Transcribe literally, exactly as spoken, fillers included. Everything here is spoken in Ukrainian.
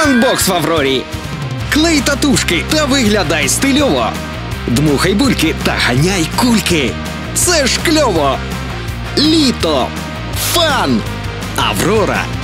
Фанбокс в Аврорі. Клей татушки та виглядай стильово. Дмухай бульки та ганяй кульки. Це ж кльово! Літо! Фан! Аврора!